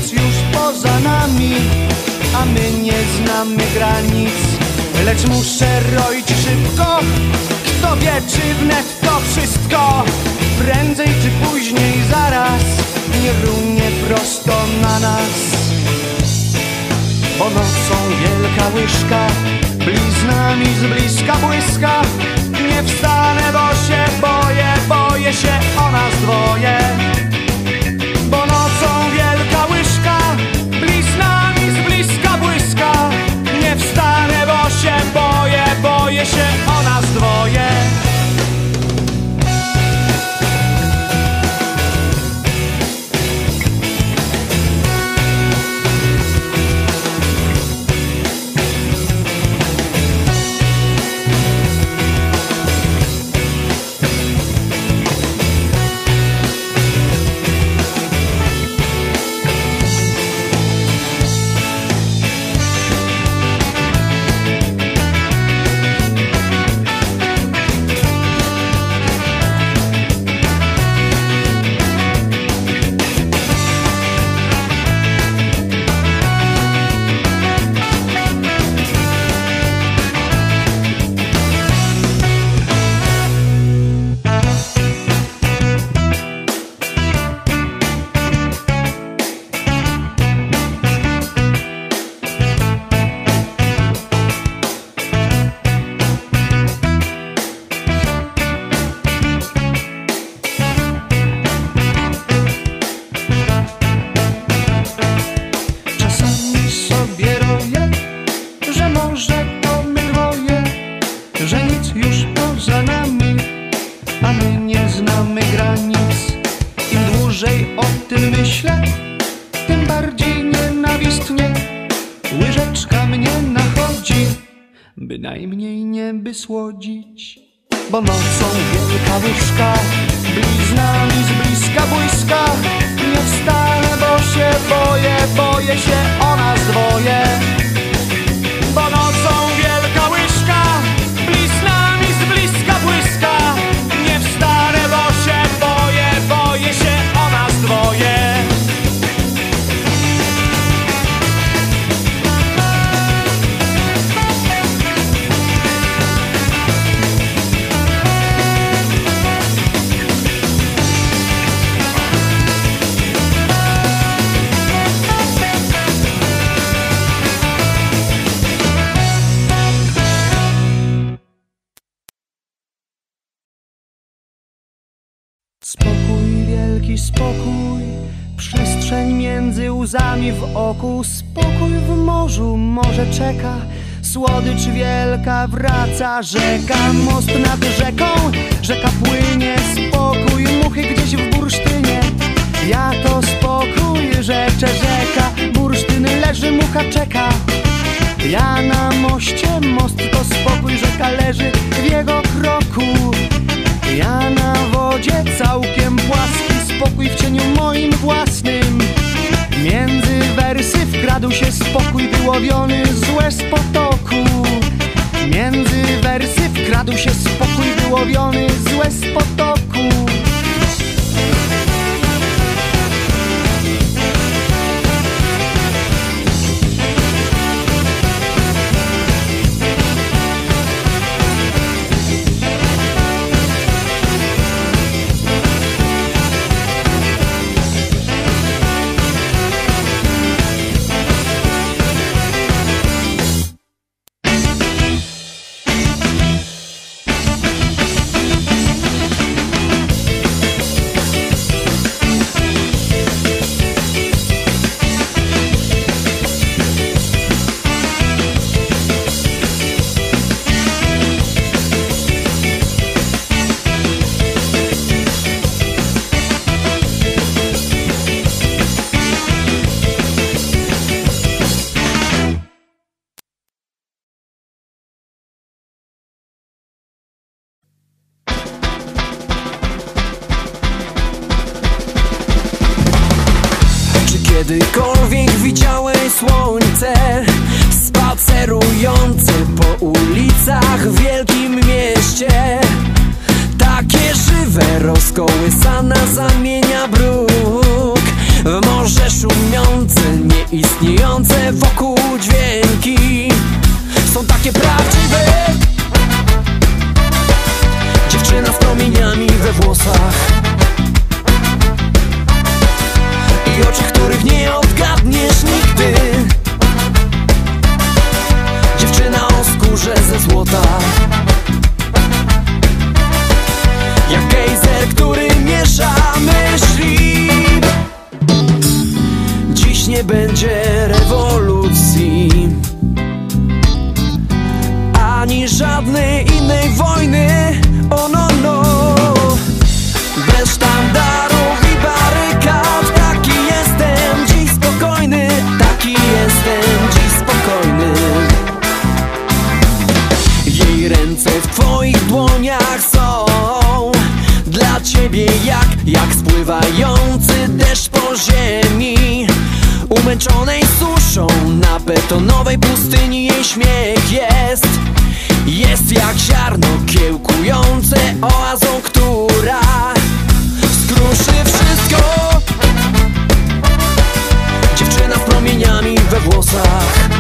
nic już poza nami, a my nie znamy granic. Lecz muszę roić szybko, kto wie, czy wnet to wszystko prędzej czy później zaraz nie runie prosto na nas. Bo nocą wielka łyżka bliznami z bliska błyska. Nie wstanę, bo się boję się o nas dwoje. Bo nocą wielka łyżka bliznami z bliska błyska. Nie wstanę, bo się boję się o nas dwoje. Bynajmniej nie by słodzić. Bo nocą wielka łyżka bliznami z bliska błyska. Nie wstanę, bo się boję się o nas dwoje. Bo nocą wielka łyżka bliznami z bliska błyska. Nie wstanę, bo się boję się o nas dwoje. Spokój, wielki spokój, przestrzeń między łzami w oku. Spokój w morzu, morze czeka, słodycz wielka wraca. Rzeka, most nad rzeką, rzeka płynie. Spokój, muchy gdzieś w bursztynie. Ja to spokój, rzecze rzeka. Bursztyn leży, mucha czeka. Ja na moście, most to spokój. Rzeka leży w jego kroku. Ja na wodzie całkiem płaski, spokój w cieniu moim własnym. Między wersy wkradł się spokój wyłowiony z łez potoku. Między wersy wkradł się spokój wyłowiony z łez potoku. Kiedykolwiek widziałeś słońce spacerujące po ulicach w wielkim mieście? Takie żywe, rozkołysana zamienia bruk w morze szumiące. których nie odgadniesz nigdy. Dziewczyna o skórze ze złota, jak gejzer, który miesza myśli. Dziś nie będzie rewolucji ani żadnej innej wojny. O no no, bez sztandarów i barykad. Taki jestem dziś spokojny, taki jestem dziś spokojny. Jej ręce w twoich dłoniach są dla ciebie jak spływający deszcz po ziemi, umęczonej suszą na betonowej pustyni. Jej śmiech jest jak ziarno kiełkujące oazą, która skruszy wszystko. Dziewczyna z promieniami we włosach,